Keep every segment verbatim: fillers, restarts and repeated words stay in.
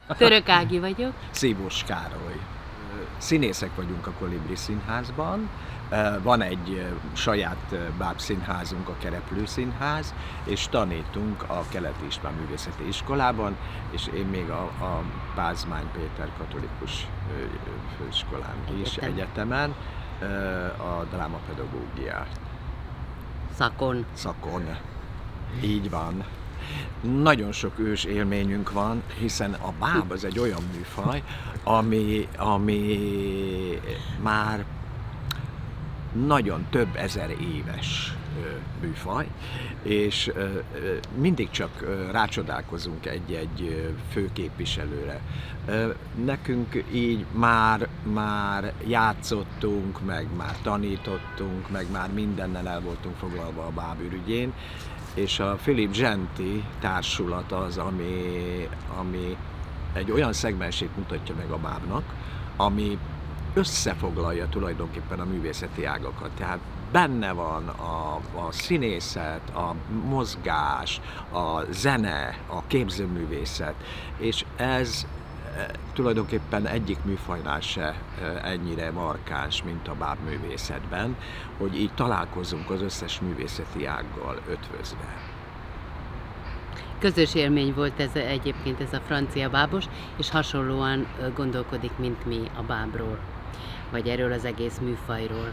Török Ági vagyok. Szívós Károly. Színészek vagyunk a Kolibri Színházban. Van egy saját bábszínházunk, a Kereplő Színház, és tanítunk a Keleti István Művészeti Iskolában, és én még a, a Pázmány Péter Katolikus Főiskolán is, Egyetem. egyetemen, a drámapedagógiát. Szakon. Szakon. Így van. Nagyon sok ős élményünk van, hiszen a báb az egy olyan műfaj, ami, ami már nagyon több ezer éves műfaj, és mindig csak rácsodálkozunk egy-egy főképviselőre. Nekünk így már, már játszottunk, meg már tanítottunk, meg már mindennel el voltunk foglalva a báb ürügyén, és a Philip Genti társulat az, ami, ami egy olyan szegmensét mutatja meg a bábnak, ami összefoglalja tulajdonképpen a művészeti ágakat. Tehát benne van a, a színészet, a mozgás, a zene, a képzőművészet, és ez tulajdonképpen egyik műfajnál se ennyire markáns, mint a bábművészetben, hogy így találkozunk az összes művészeti ággal ötvözve. Közös élmény volt ez egyébként ez a francia bábos, és hasonlóan gondolkodik, mint mi a bábról, vagy erről az egész műfajról.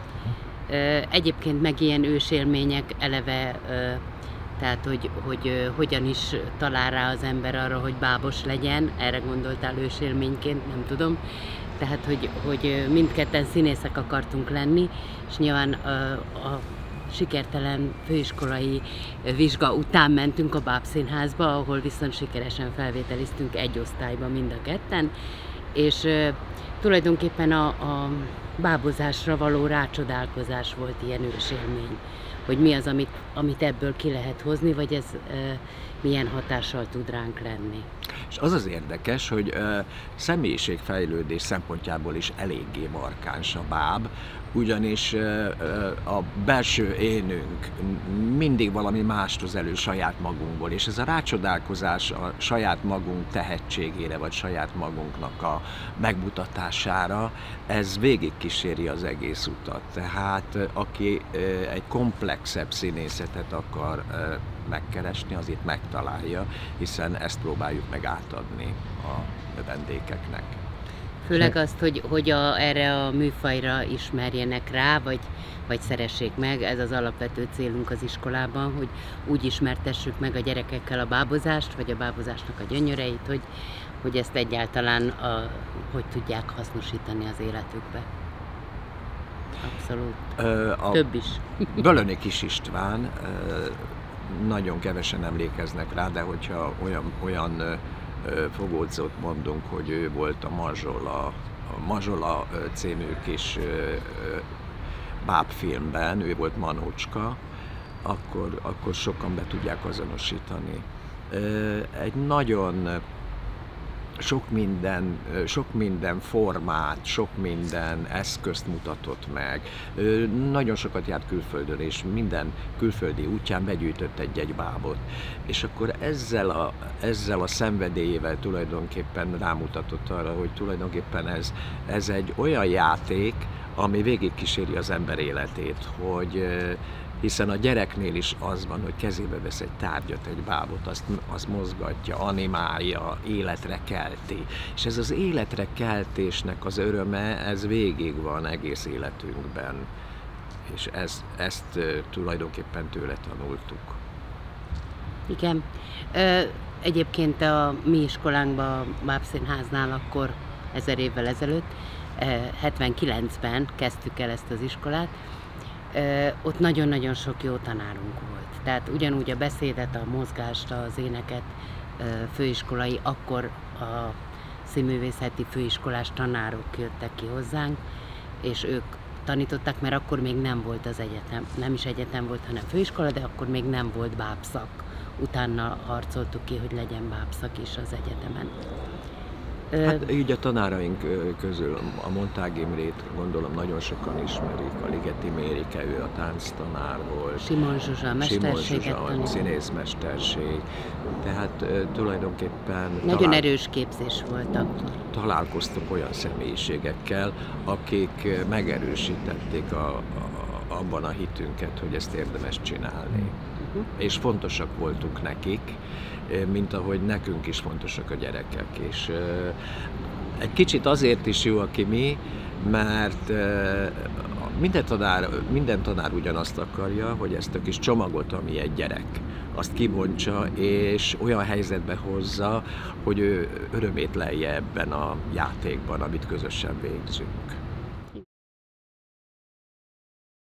Egyébként meg ilyen ősélmények eleve, tehát hogy, hogy hogyan is talál rá az ember arra, hogy bábos legyen, erre gondoltál ősélményként, nem tudom. Tehát, hogy, hogy mindketten színészek akartunk lenni, és nyilván a, a sikertelen főiskolai vizsga után mentünk a Bábszínházba, ahol viszont sikeresen felvételiztünk egy osztályba mind a ketten, és e, tulajdonképpen a, a bábozásra való rácsodálkozás volt ilyen ősélmény, hogy mi az, amit, amit ebből ki lehet hozni, vagy ez e, milyen hatással tud ránk lenni. És az az érdekes, hogy e, személyiségfejlődés szempontjából is eléggé markáns a báb, ugyanis a belső énünk mindig valami mást hoz elő saját magunkból, és ez a rácsodálkozás a saját magunk tehetségére, vagy saját magunknak a megmutatására, ez végigkíséri az egész utat. Tehát aki egy komplexebb színészetet akar megkeresni, az itt megtalálja, hiszen ezt próbáljuk meg átadni a vendégeknek. Főleg azt, hogy, hogy a, erre a műfajra ismerjenek rá, vagy, vagy szeressék meg. Ez az alapvető célunk az iskolában, hogy úgy ismertessük meg a gyerekekkel a bábozást, vagy a bábozásnak a gyönyöreit, hogy, hogy ezt egyáltalán a, hogy tudják hasznosítani az életükbe. Abszolút. Ö, a Több is. Bölöni Kis István, nagyon kevesen emlékeznek rá, de hogyha olyan, olyan fogódzót mondunk, hogy ő volt a Mazsola, a Mazsola című kis bábfilmben, ő volt Manócska, akkor, akkor sokan be tudják azonosítani. Egy nagyon sok minden, sok minden formát, sok minden eszközt mutatott meg. Nagyon sokat járt külföldön, és minden külföldi útján begyűjtött egy-egy bábot. És akkor ezzel a, ezzel a szenvedélyével tulajdonképpen rámutatott arra, hogy tulajdonképpen ez, ez egy olyan játék, ami végigkíséri az ember életét, hogy hiszen a gyereknél is az van, hogy kezébe vesz egy tárgyat, egy bábot, azt, azt mozgatja, animálja, életre kelti. És ez az életre keltésnek az öröme, ez végig van egész életünkben. És ez, ezt tulajdonképpen tőle tanultuk. Igen. Egyébként a mi iskolánkban, a Bábszínháznál akkor ezer évvel ezelőtt, hetvenkilencben kezdtük el ezt az iskolát, ott nagyon-nagyon sok jó tanárunk volt. Tehát ugyanúgy a beszédet, a mozgást, az éneket főiskolai, akkor a színművészeti főiskolás tanárok jöttek ki hozzánk, és ők tanították, mert akkor még nem volt az egyetem, nem is egyetem volt, hanem főiskola, de akkor még nem volt bábszak. Utána harcoltuk ki, hogy legyen bábszak is az egyetemen. Hát így a tanáraink közül a Montág Imrét gondolom nagyon sokan ismerik, a Ligeti Mérike, ő a tánctanár volt. Simon Zsuzsa, a mesterséget tanít. Színészmesterség. Tehát tulajdonképpen... Nagyon talál... erős képzés volt akkor. Találkoztunk olyan személyiségekkel, akik megerősítették a, a, abban a hitünket, hogy ezt érdemes csinálni. Uh-huh. És fontosak voltunk nekik, mint ahogy nekünk is fontosak a gyerekek. És egy kicsit azért is jó, aki mi, mert minden tanár, minden tanár ugyanazt akarja, hogy ezt a kis csomagot, ami egy gyerek, azt kibontsa, és olyan helyzetbe hozza, hogy ő örömét lelje ebben a játékban, amit közösen végzünk.